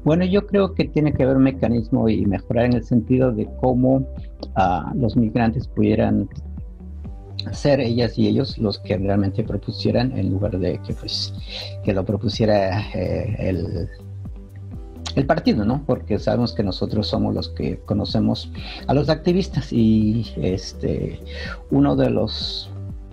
Bueno, yo creo que tiene que haber un mecanismo y mejorar en el sentido de cómo los migrantes pudieran ser ellas y ellos los que realmente propusieran en lugar de que pues que lo propusiera el partido, ¿no? Porque sabemos que nosotros somos los que conocemos a los activistas y uno de los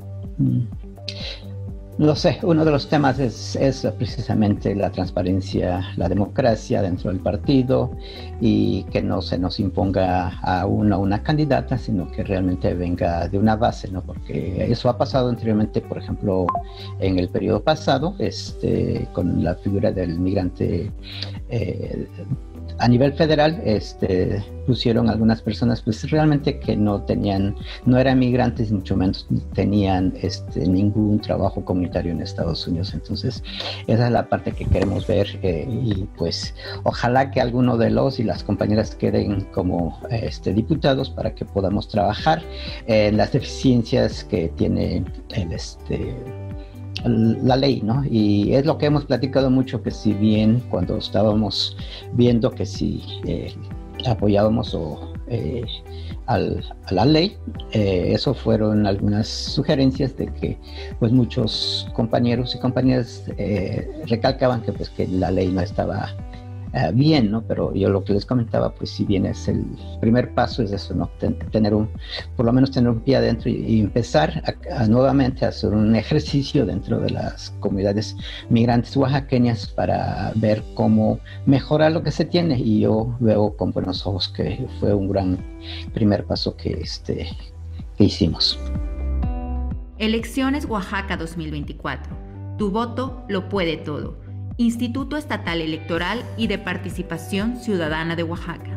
lo sé, uno de los temas es precisamente la transparencia, la democracia dentro del partido y que no se nos imponga a una candidata, sino que realmente venga de una base, ¿no? Porque eso ha pasado anteriormente, por ejemplo, en el periodo pasado, con la figura del migrante eh, a nivel federal, pusieron algunas personas pues realmente que no eran migrantes, mucho menos tenían ningún trabajo comunitario en Estados Unidos. Entonces, esa es la parte que queremos ver y pues ojalá que alguno de los y las compañeras queden como diputados para que podamos trabajar en las deficiencias que tiene la ley, ¿no? Y es lo que hemos platicado mucho, que si bien cuando estábamos viendo que si apoyábamos a la ley, eso fueron algunas sugerencias de que pues muchos compañeros y compañeras recalcaban que pues que la ley no estaba bien, ¿no? Pero yo lo que les comentaba, pues si bien es el primer paso, es eso, ¿no? Por lo menos tener un pie adentro y empezar nuevamente a hacer un ejercicio dentro de las comunidades migrantes oaxaqueñas para ver cómo mejorar lo que se tiene. Y yo veo con buenos ojos que fue un gran primer paso que hicimos. Elecciones Oaxaca 2024. Tu voto lo puede todo. Instituto Estatal Electoral y de Participación Ciudadana de Oaxaca.